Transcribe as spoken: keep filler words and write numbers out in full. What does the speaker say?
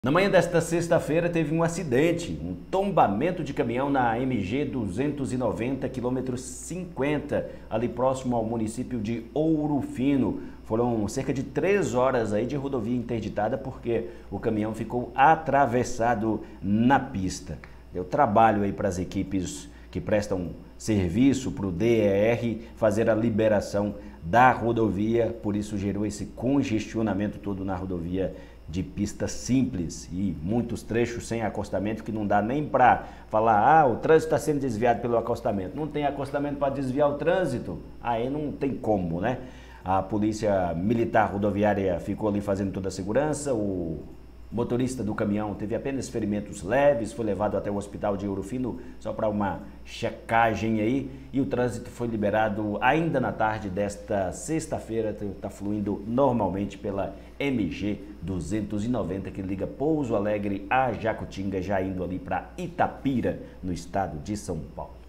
Na manhã desta sexta-feira teve um acidente, um tombamento de caminhão na M G duzentos e noventa, quilômetro cinquenta, ali próximo ao município de Ouro Fino. Foram cerca de três horas aí de rodovia interditada porque o caminhão ficou atravessado na pista. Deu trabalho aí para as equipes que prestam serviço para o D E R fazer a liberação da rodovia, por isso gerou esse congestionamento todo na rodovia de pista simples e muitos trechos sem acostamento que não dá nem para falar, ah, o trânsito está sendo desviado pelo acostamento. Não tem acostamento para desviar o trânsito, aí não tem como, né? A polícia militar rodoviária ficou ali fazendo toda a segurança, o motorista do caminhão teve apenas ferimentos leves, foi levado até o hospital de Ouro Fino só para uma checagem aí e o trânsito foi liberado ainda na tarde desta sexta-feira, está fluindo normalmente pela M G duzentos e noventa que liga Pouso Alegre a Jacutinga, já indo ali para Itapira, no estado de São Paulo.